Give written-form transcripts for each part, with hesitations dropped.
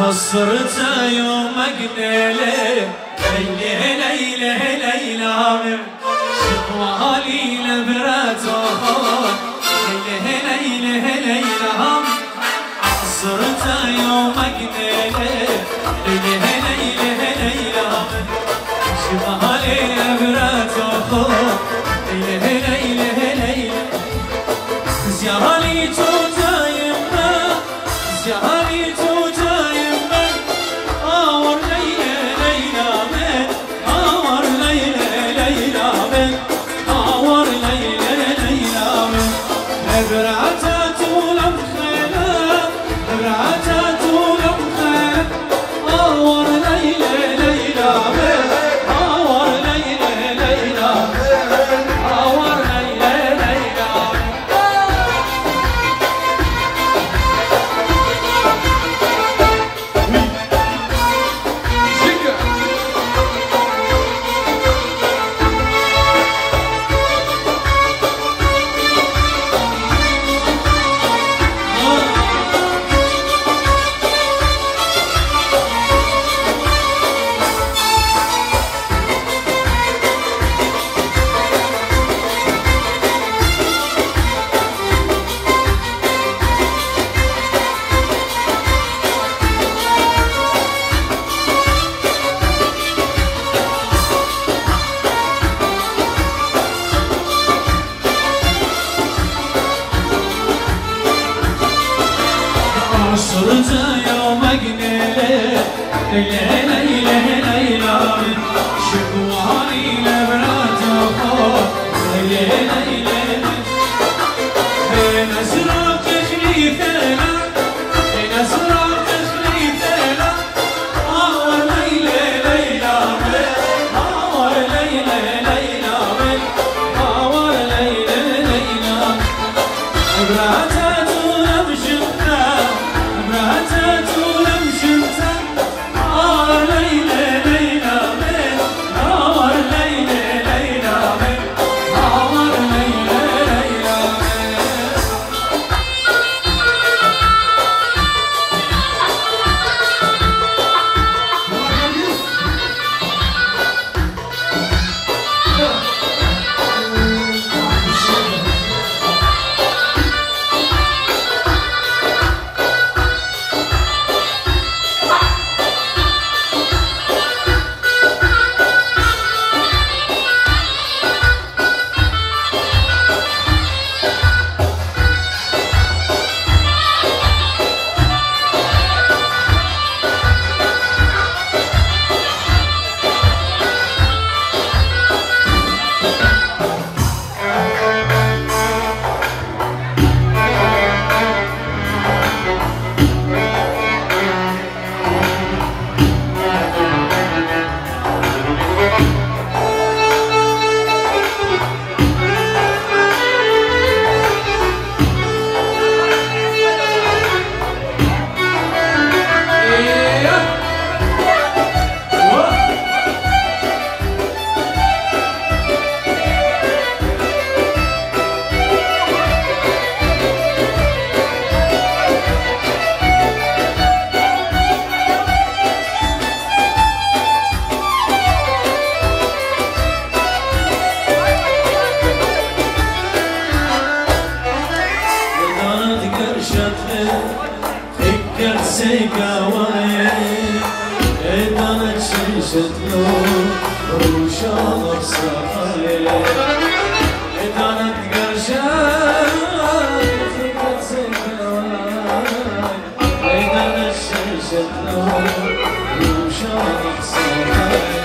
صرت يوم قليلة ليلة ليلة ليلة شوالي لبرته ليلة ليلة ليلة صرت يوم قليلة ليلة ليلة ليلة شوالي لبرته ليلة ليلة ليلة زياري توتا يمه زياري توتا يمه آور ليلة ليلة من آور ليلة ليلة من آور ليلة ليلة من نبرعتها تولم خيلة نبرعتها تولم خيلة آور ليلة ليلة من آور ليلة ليلة آور ليلة ليلة صرت يوم قليلة ليلة ليلة ليلة شكواني لبراته ليلة ليلة بين أسرار تخليفنا بين أسرار تخليفنا آور ليلة ليلة آور ليلة ليلة آور ليلة ليلة براته تنبشنا براته تنبشنا آور ليلة ليلة آور ليلة ليلة آور ليلة ليلة فكر سيقاوية إدانة شيشة نور وشاطر صفاية إدانة قرشان فكر سيقاوية إدانة شيشة نور وشاطر صفاية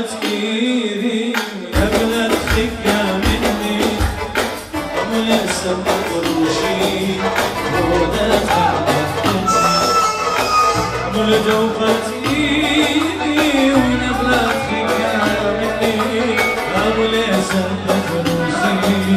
تكيري قبل تخيا مني قبل سبق روشي قبل جوفة ايدي ونبلة خيا مني قبل سبق روشي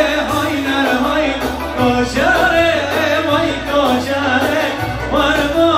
Koşare, vay koşare, var mı?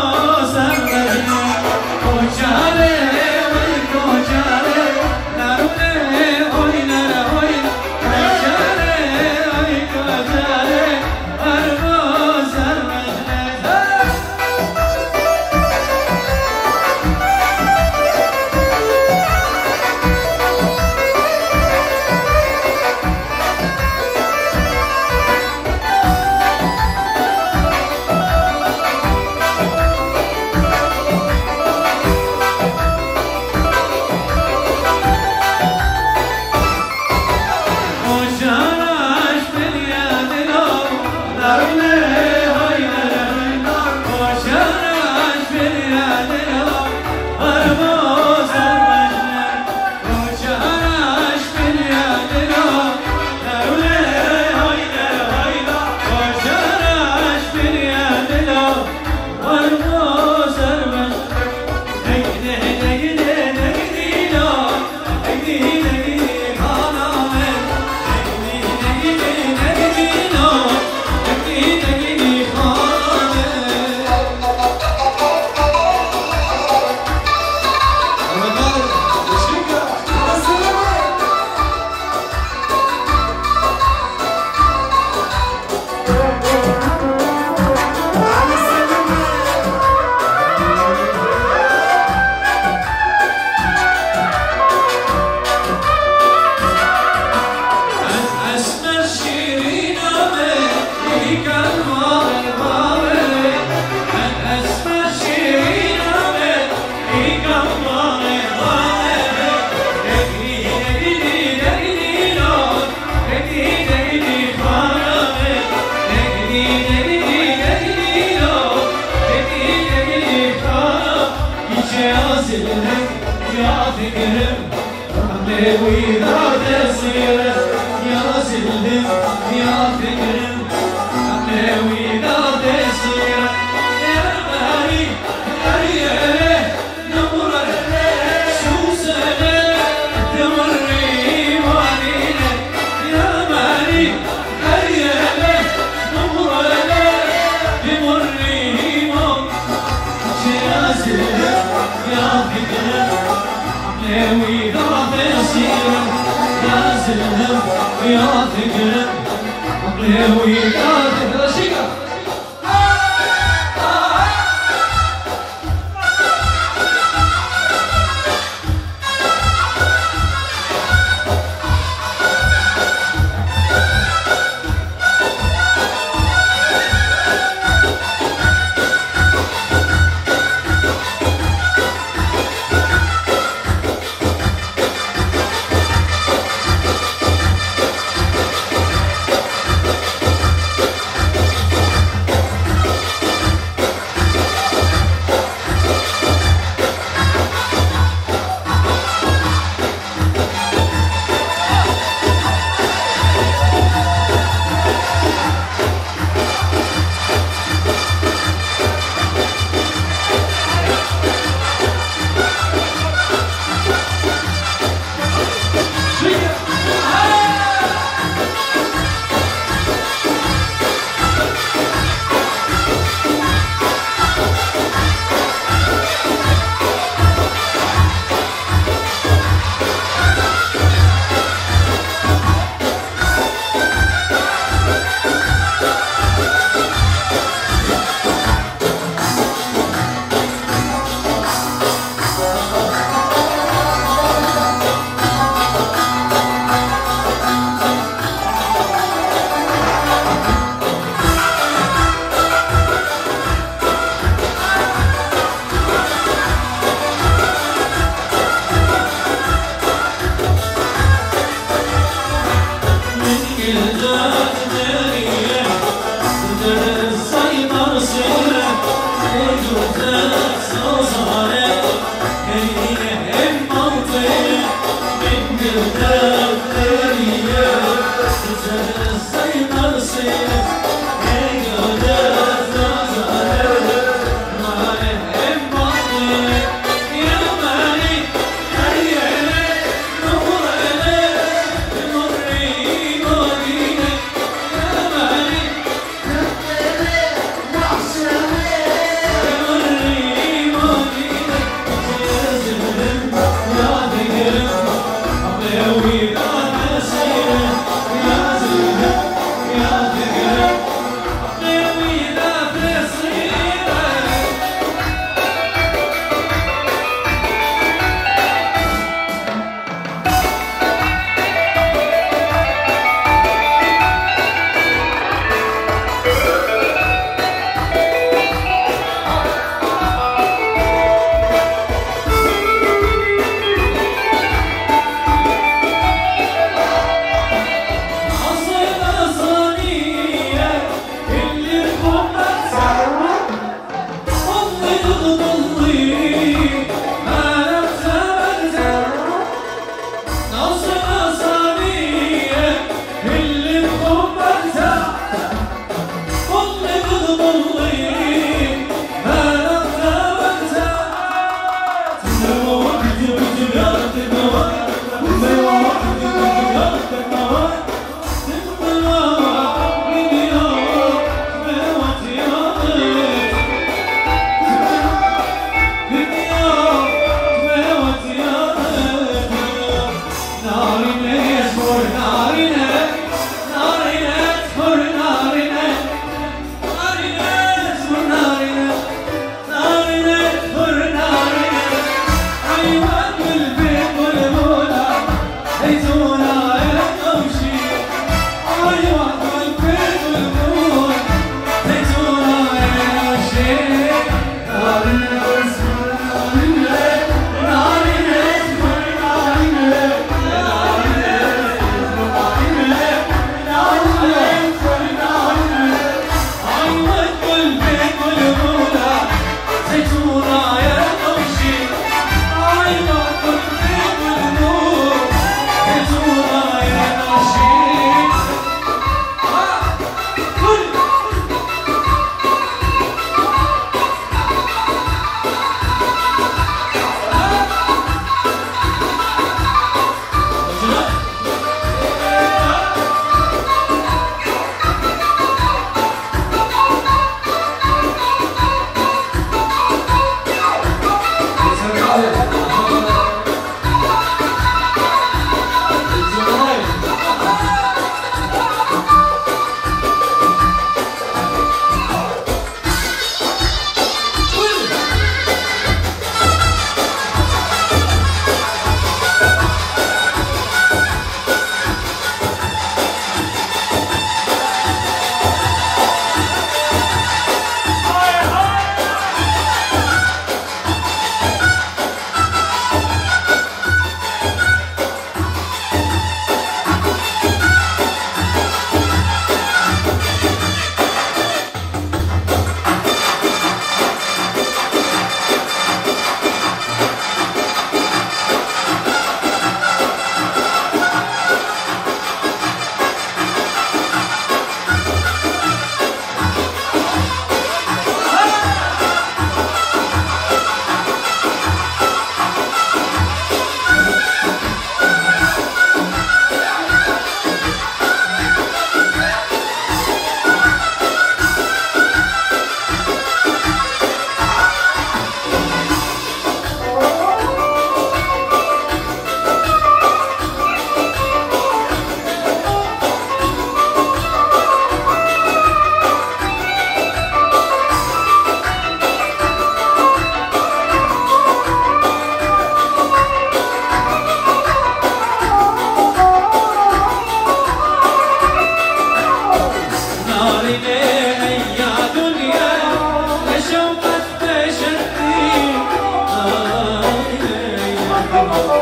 وإذا تصير يا سلم يا فكرم وإذا تصير يا ماري أريالي نمر شو سنة تمري وعنينا يا ماري أريالي نمر تمري يا سلم يا فكرم وإذا تصير يا سلم يا فكرم وإذا تصير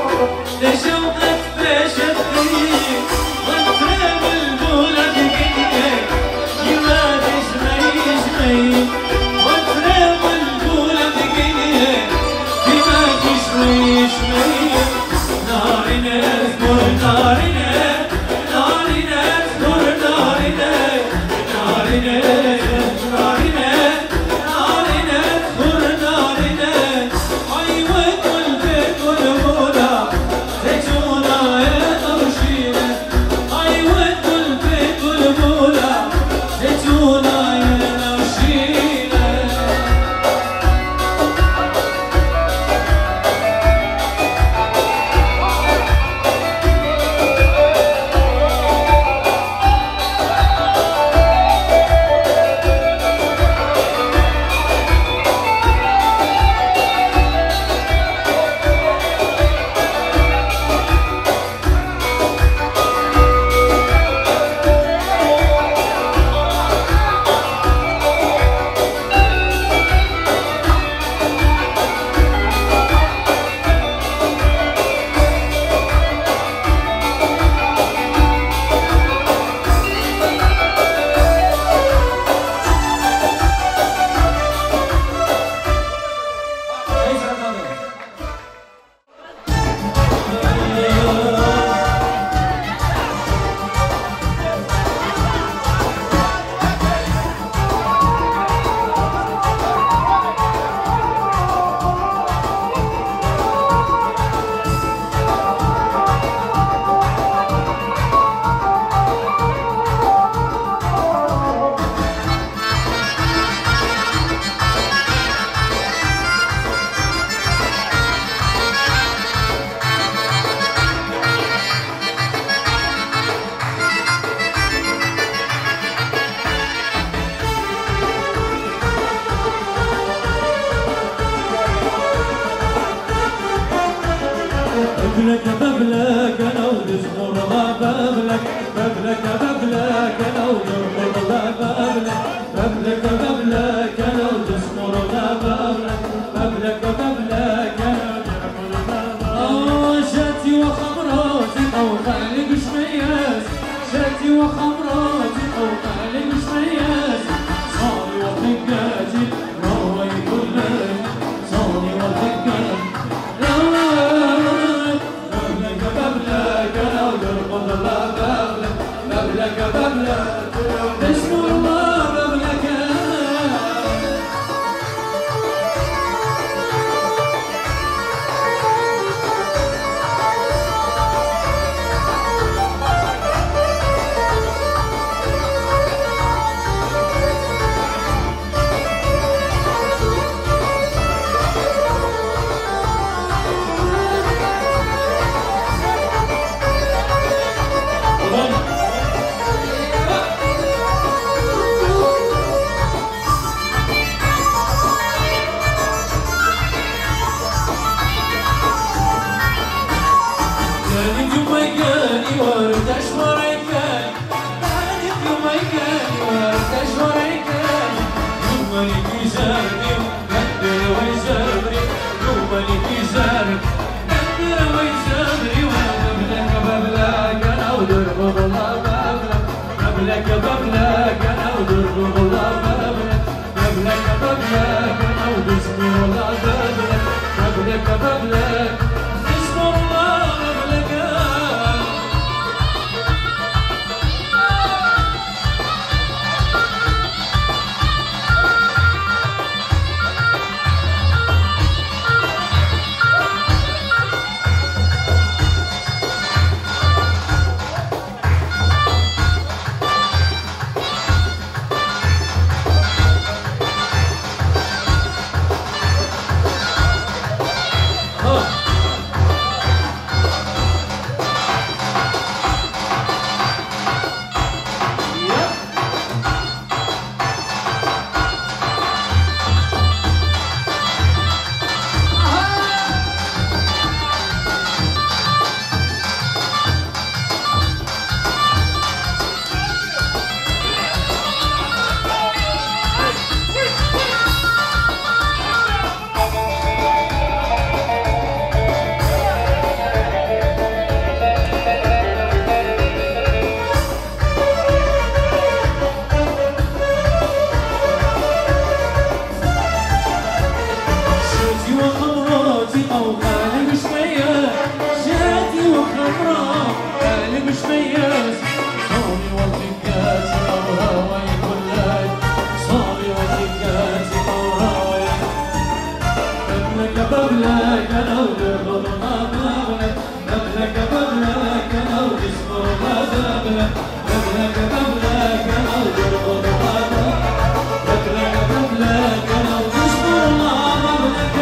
لشوقك بشدني وانت بالبولد قنية يوادي شمي شمي وانت بالبولد قنية يوادي شمي شمي نارنا اذكر نارنا نارنا اذكر نارنا نارنا نارنا نارنا اذكر نارنا ايوه قلبك والمولى زيتونا يا طرشينا ايوه قلبك والمولى زيتونا يا طرشينا بابلك بابلك انا ونزمر ما بابلك بابلك بابلك انا ونزمر ما بابلك بابلك بابلك انا ونزمر ما بابلك بابلك بابلك انا ونزمر ما بابلك شاتي وخمراتي فوق عليك شمياس شاتي وخمراتي فوق عليك شمياس صاري وطقاتي روي كلك صاري وطقاتي بابلك بابلك تشكر الله بابلك بابلك بابلك انا ودرب والله بابلك بابلك بابلك انا ودسمي والله بابلك بابلك بابلك اسم الله بابلك مياس صالي والدقات وراوي كلات صالي والدقات وراوي قبلك قبلك انا وبالرضا قبلك قبلك قبلك انا وبصبر قبلك قبلك قبلك انا وبالرضا قبلك قبلك انا وبصبر قبلك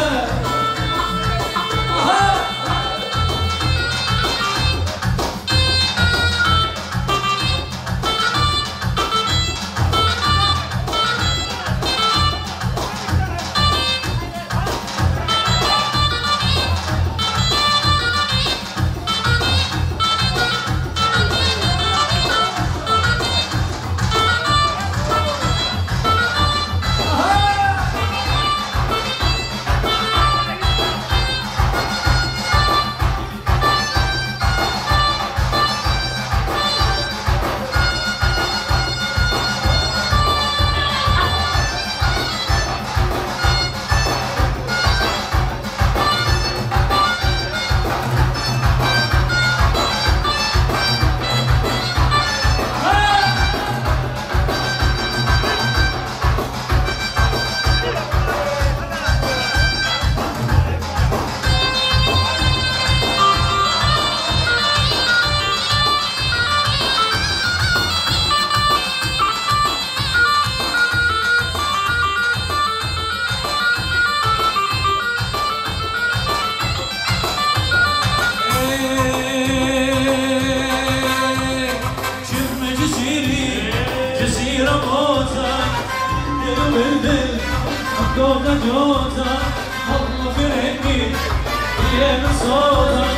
جوزة جوزة الله فرقني يا من صوتك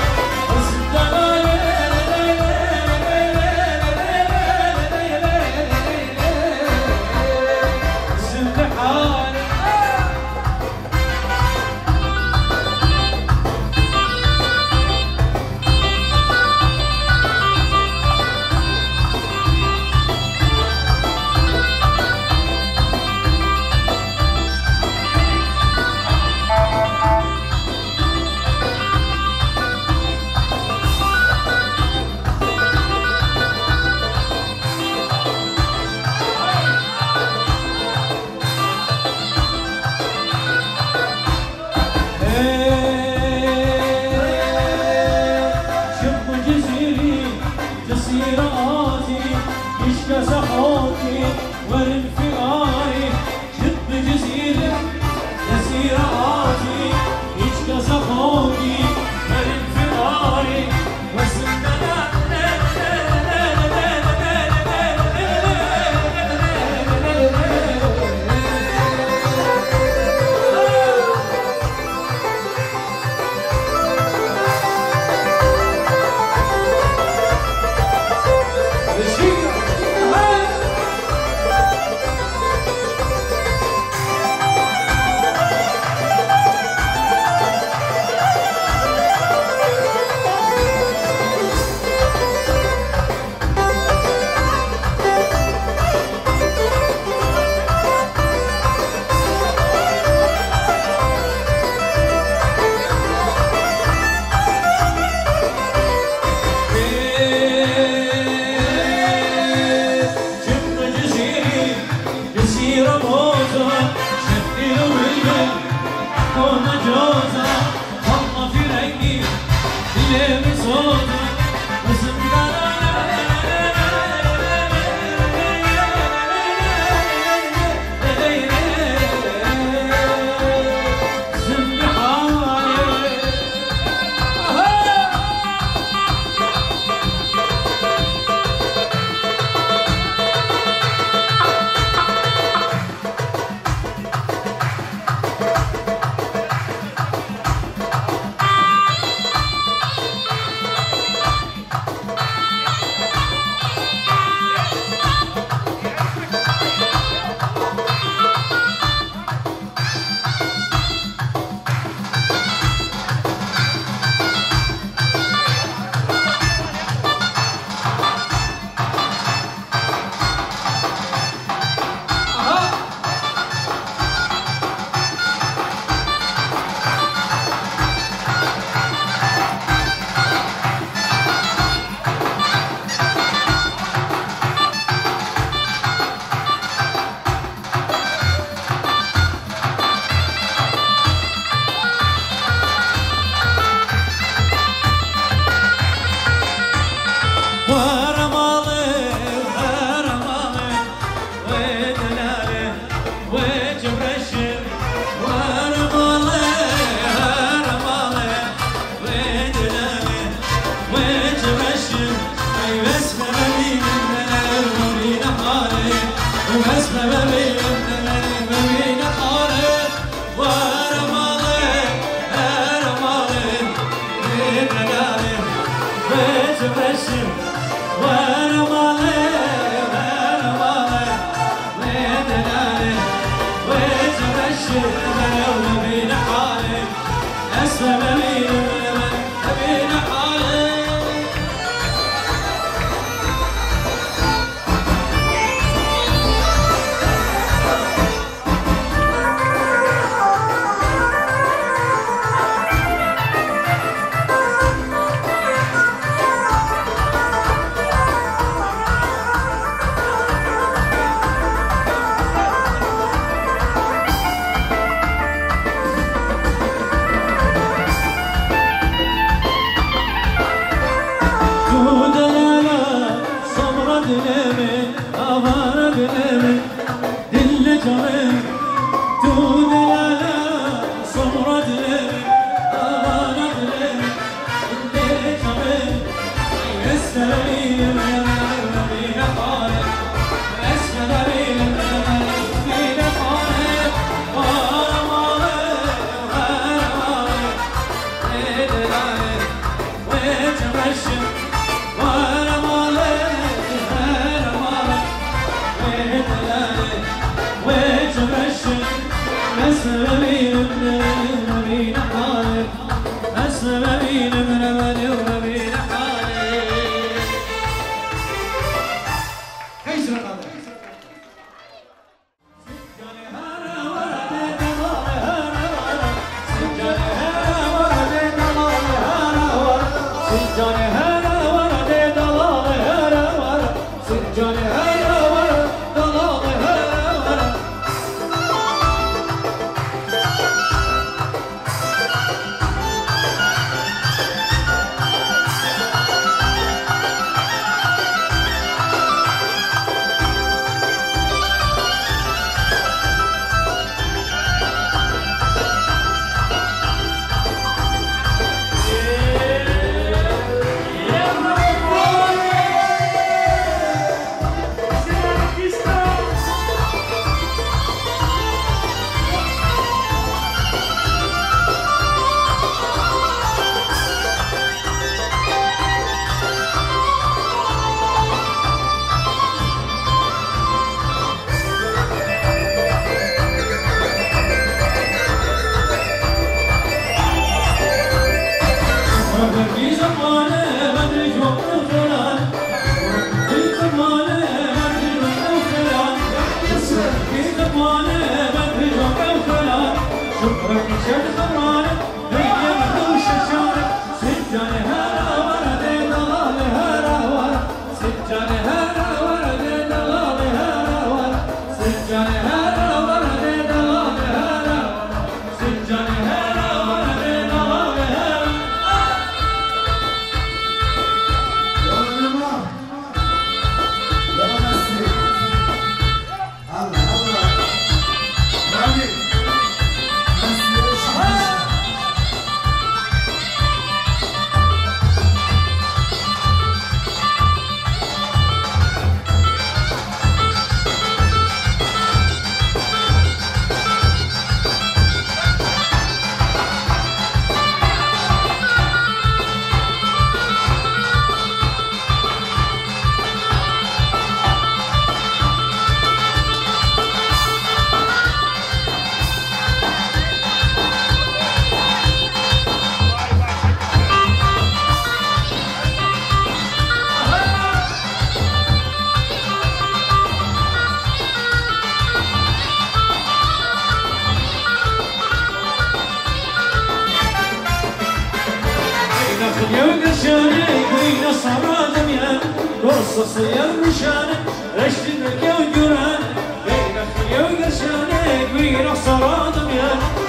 قصص يرمشانك رشدك يا وجرانك بينك يا وقرشانك وين صرادم يا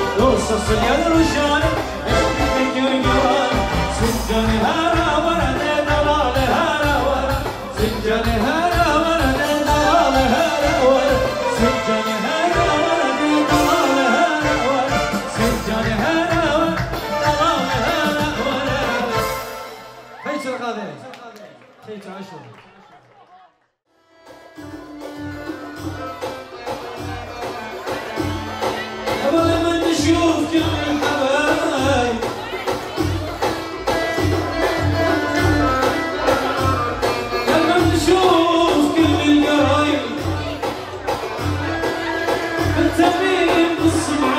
قصص يرمشانك رشدك يا وجرانك سجاني هارا ورد دلال هارا ورد سجاني هارا ورد دلال هارا ورد سجاني هارا ورد دلال هارا ورد سجاني هارا ورد دلال هارا ورد هيك القاضي هيك عشرة قبل ما نشوف كل الحبايب قبل ما نشوف كل القرايب انت مين بالصبح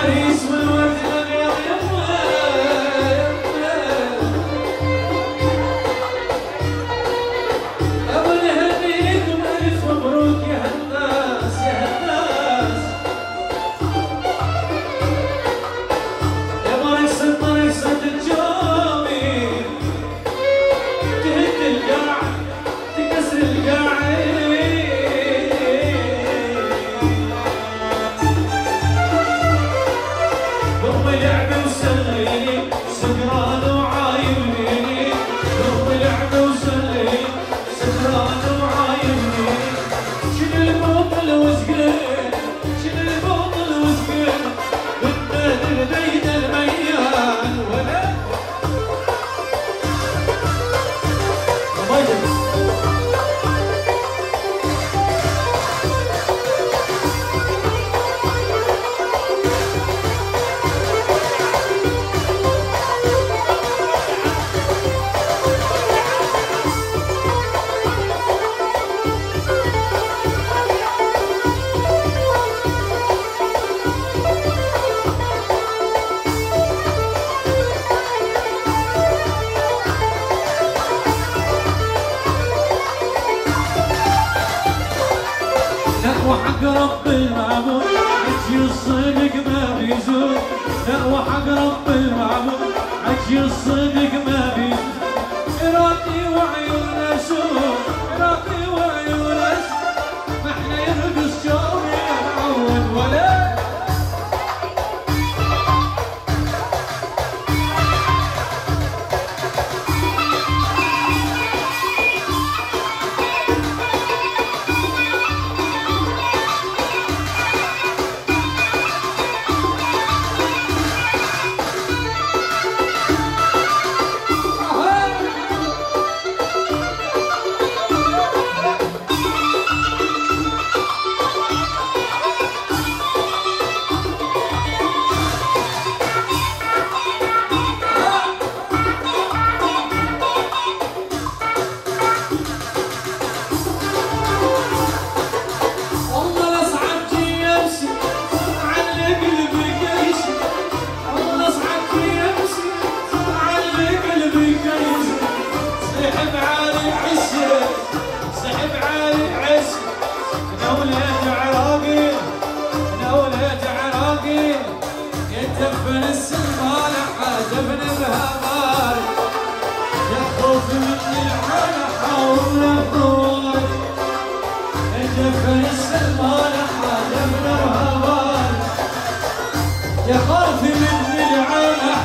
يزول لا وحق رب المعبود عجي الصدق ما بيزول إرادي وعيون سوء إرادي وعيون سوء ما احنا يرقص جوي يعود ولا يخاف من العالم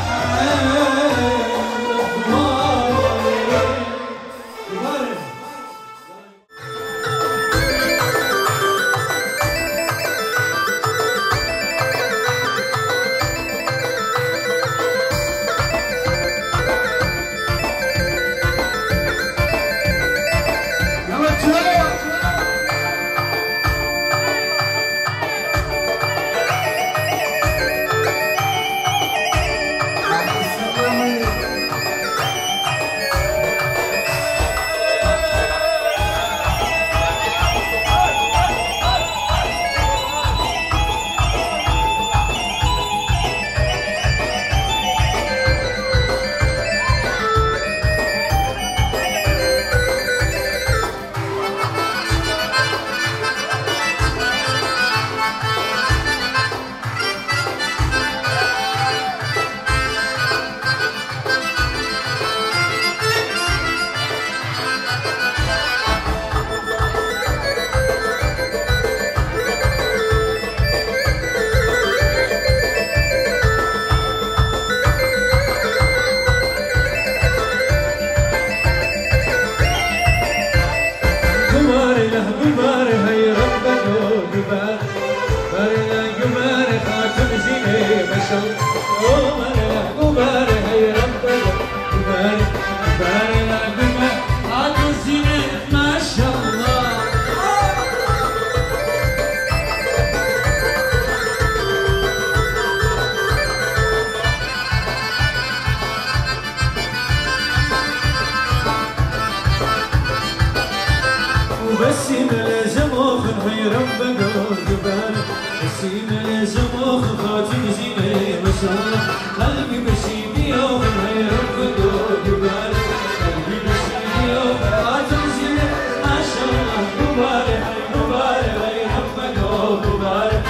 بسيم لازموخ هي ربك وجبال بسيم لازموخ خاتم زينة ما شاء الله قلبي بسيم يوم هي ربك وجبال قلبي بسيم يوم خاتم زينة ما شاء الله مبارك مبارك هي ربك وجبال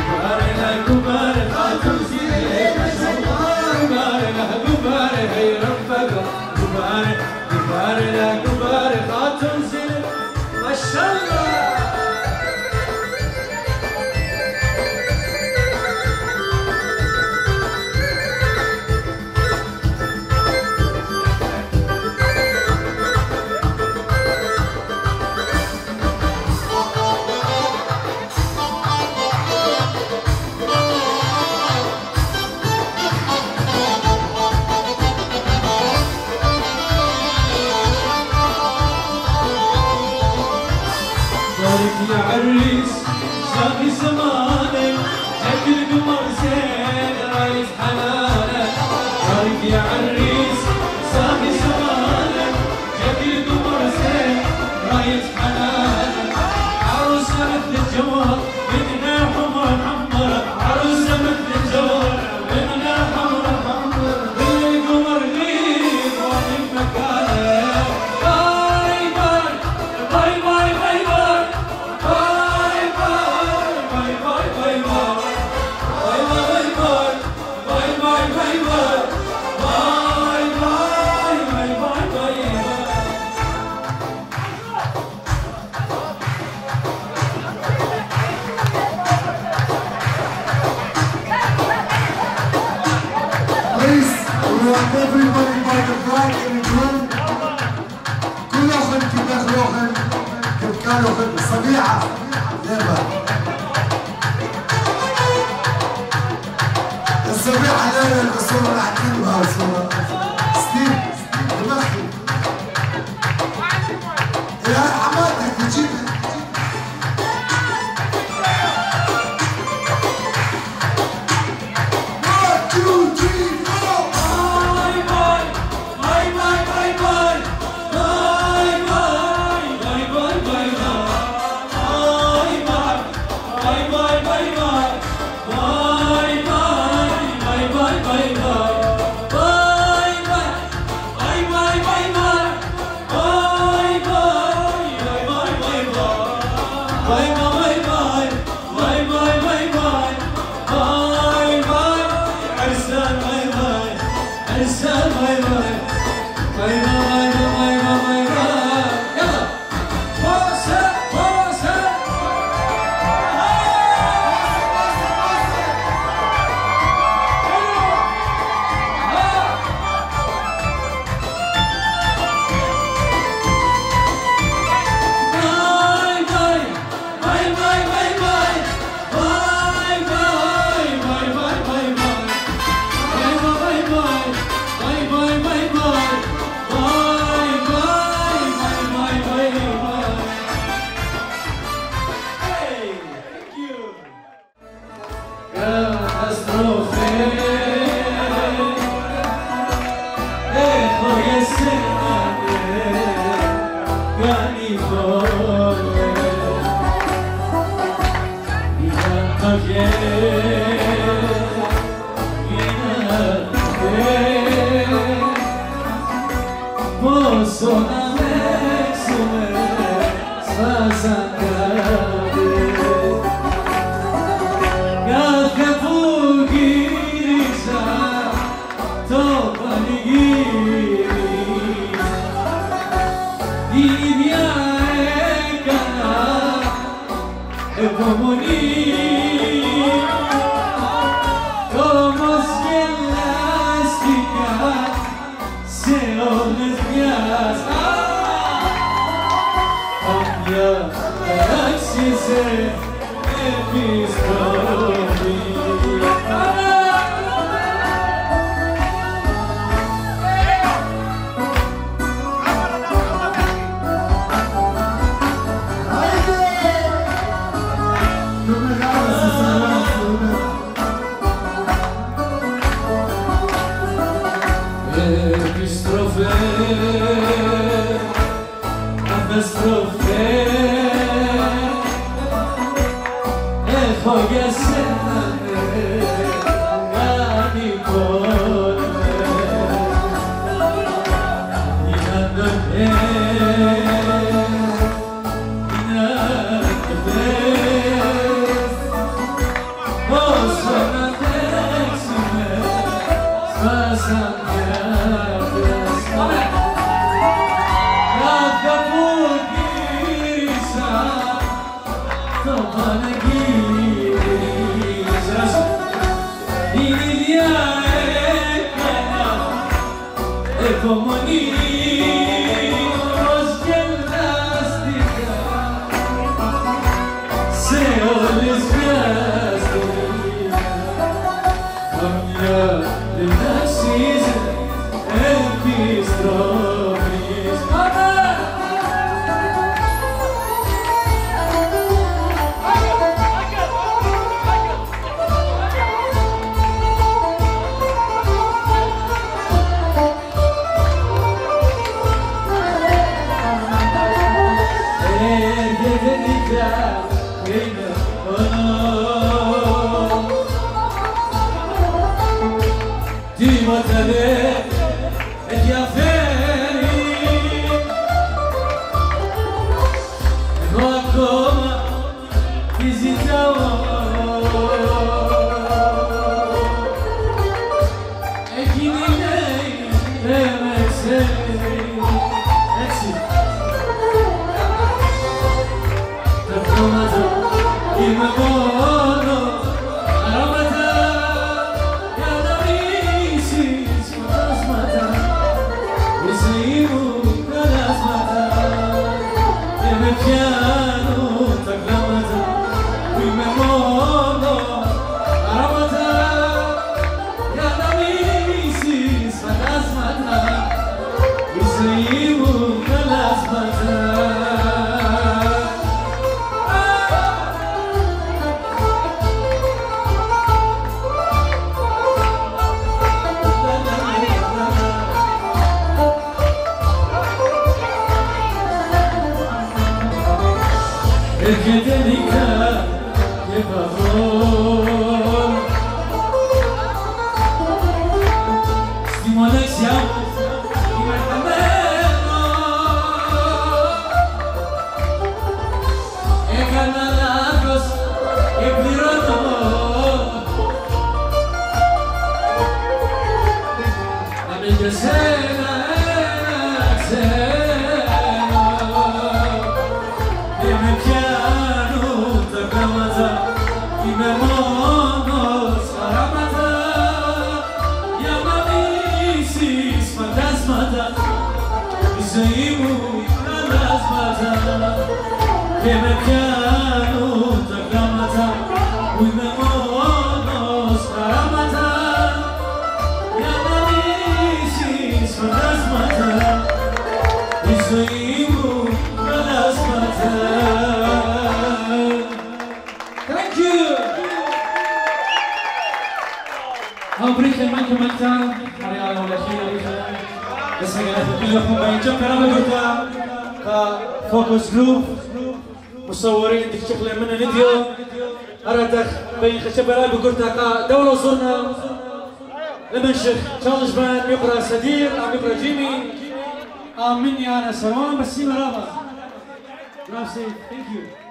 مبارك مبارك خاتم زينة ما شاء الله مبارك مبارك هي ربك مبارك مبارك مبارك خاتم زينة ما شاء الله يا عريس ساقي زمانك هدي القمر زين رايز حنانك بارك يا عريس ساقي زمانك هدي القمر زين رايز حنانك عروسة مثل الجوهر بدنا حمر حمر عروسة مثل الجوهر بدنا حمر حمر بالقمر غيب وادي مكانك باي باي باي باي باي باي باي باي باي want everybody by the bride in the room. كلهم كيف روحن كيف كانوا في الصبيعة دابا. الصبيعة لا الصورة راح تجيبها الصورة. ستيف دماغي. يا حماتك تجيبها. كدنيكا يبغون ستيمولاسيا كيما الحمامة كان لاقص يبني رضا عمل جسالة كمكانو تقامتا وممونوس قرامتا يا مانيسي سفنازمتا يزيمو ملازمتا. Thank you! أبريك المنك مكتان حريانا ولا شيء بس هكذا كلكم بينجم كلام قلتا فوكس جروب مصورين ديك شكله من الفيديو أردخ بين خشبة بقولتها دولة صرنا لمنشخ تشالنج بان يقرأ سدير أم يقرأ جيمي مني أنا سلام بس سيما رابع. Thank you.